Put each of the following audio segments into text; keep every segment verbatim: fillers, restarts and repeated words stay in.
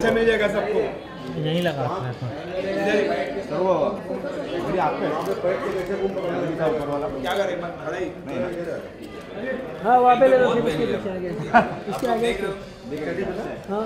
मिल जाएगा सबको। यहीं लगा अपने को। सर वो मेरी आप पे क्या करें खड़ा ही नहीं। हाँ वहाँ पे ले लो फिर इसके पीछे आगे इसके आगे हाँ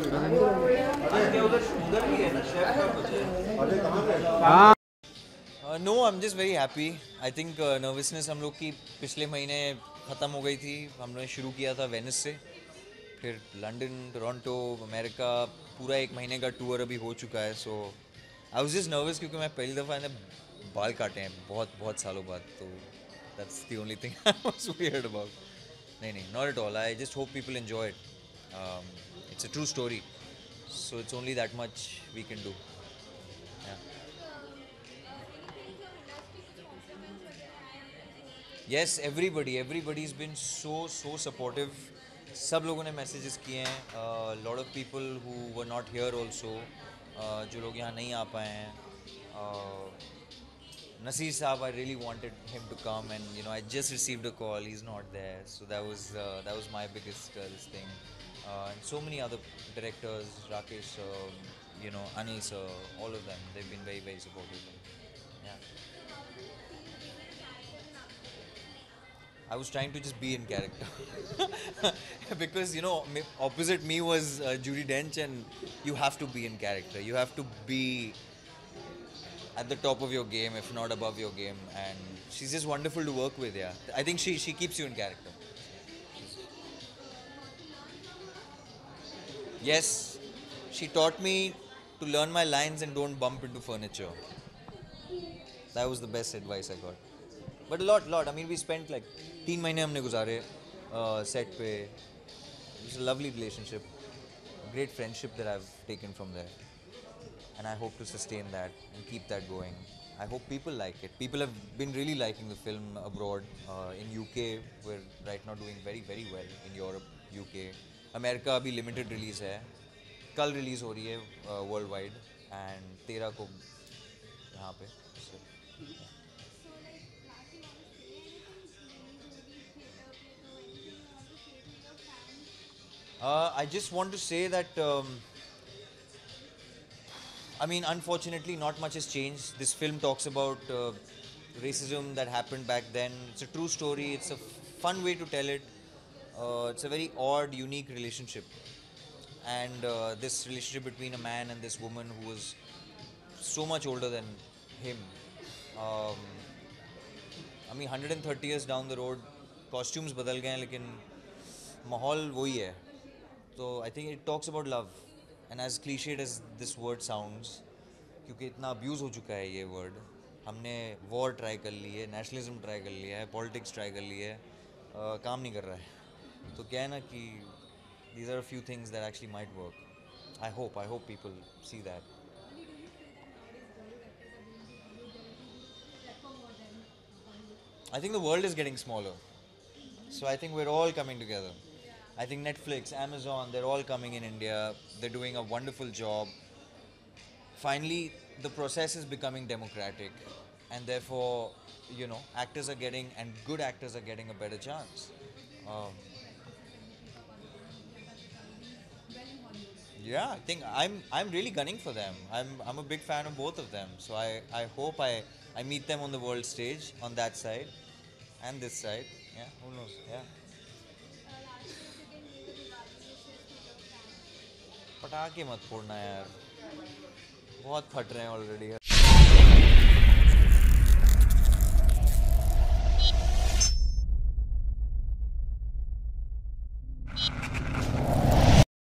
हाँ no I am just very happy. I think nervousness हम लोग की पिछले महीने ख़त्म हो गई थी। हमने शुरू किया था वेनिस से, फिर लंदन, टोरंटो, अमेरिका, पूरा एक महीने का टूर अभी हो चुका है। So I was just nervous क्योंकि मैं पहली दफ़ा मैंने बाल काटे हैं बहुत बहुत सालों बाद, तो that's the only thing I was weird about. नहीं नहीं, not at all. I just hope people enjoy it. It's a true story, so it's only that much we can do. Yes, everybody, everybody's been so so supportive. सब लोगों ने messages किए हैं. Uh, lot of people who were not here also, uh, जो लोग यहाँ नहीं आ पाए हैं. Uh, Nasir साहब, I really wanted him to come, and you know I just received a call. He's not there, so that was uh, that was my biggest uh, this thing. Uh, and so many other directors, Rakesh, uh, you know, Anil sir, all of them. They've been very very supportive. Yeah. I was trying to just be in character because you know opposite me was uh, Judi Dench, and you have to be in character. You have to be at the top of your game, if not above your game. And she's just wonderful to work with. Yeah, I think she she keeps you in character. Yes, she taught me to learn my lines and don't bump into furniture. That was the best advice I got. But a lot, lot. I mean, we spent like तीन महीने हमने गुजारे set पे. It was a lovely relationship, a great friendship that I've taken from there, and I hope to sustain that and keep that going. I hope people like it. People have been really liking the film abroad. Uh, in U K, we're right now doing very very well. In Europe, U K, America अभी limited release है. कल release हो रही है uh, worldwide, and तेरह को यहाँ पे. So, Uh, I just want to say that, um, I mean, unfortunately, not much has changed. This film talks about uh, racism that happened back then. It's a true story. It's a fun way to tell it. Uh, it's a very odd, unique relationship. And uh, this relationship between a man and this woman who was so much older than him. Um, I mean, one hundred thirty years down the road, costumes बदल गए हैं, लेकिन माहौल वही है. So I think it talks about love, and as cliched as this word sounds, क्योंकि इतना abuse हो चुका है ये word, हमने war try कर ली है, nationalism try कर लिया है, politics try कर ली है, uh, काम नहीं कर रहा है. तो क्या है ना कि these are a few things that actually might work. I hope, I hope people see that. I think the world is getting smaller, so I think we're all coming together. I think Netflix, Amazon, they're all coming in India. They're doing a wonderful job. Finally, the process is becoming democratic, and therefore, you know, actors are getting, and good actors are getting a better chance. Um, yeah, I think I'm I'm really gunning for them. I'm I'm a big fan of both of them. So I, I hope I, I meet them on the world stage on that side and this side. Yeah, who knows? Yeah. पटाखे मत फोड़ना यार, बहुत फट रहे हैं already.